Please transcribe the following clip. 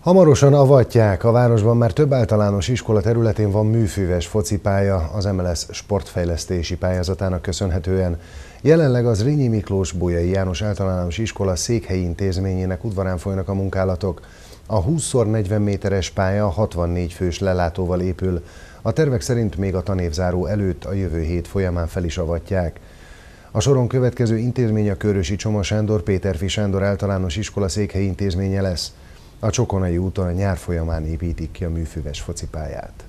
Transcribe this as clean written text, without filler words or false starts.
Hamarosan avatják, a városban már több általános iskola területén van műfüves focipálya az MLS sportfejlesztési pályázatának köszönhetően. Jelenleg az Zrínyi Miklós Bolyai János Általános Iskola székhelyi intézményének udvarán folynak a munkálatok. A 20x40 méteres pálya 64 fős lelátóval épül. A tervek szerint még a tanévzáró előtt a jövő hét folyamán fel is avatják. A soron következő intézmény a Körösi Csoma Sándor Péterfi Sándor Általános Iskola székhelyi intézménye lesz. A Csokonai úton a nyár folyamán építik ki a műfüves focipályát.